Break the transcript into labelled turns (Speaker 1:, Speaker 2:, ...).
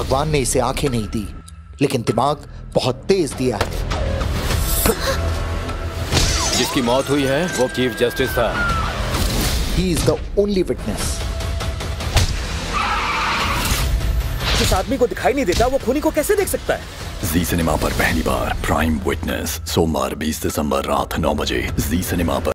Speaker 1: भगवान ने इसे आंखें नहीं दी, लेकिन दिमाग बहुत तेज दिया है।
Speaker 2: जिसकी मौत हुई है वो चीफ जस्टिस था।
Speaker 1: He is the only witness.
Speaker 3: जिस आदमी को दिखाई नहीं देता वो खूनी को कैसे देख सकता है?
Speaker 4: जी सिनेमा पर पहली बार प्राइम विटनेस, सोमवार 20 दिसंबर रात 9 बजे जी सिनेमा पर।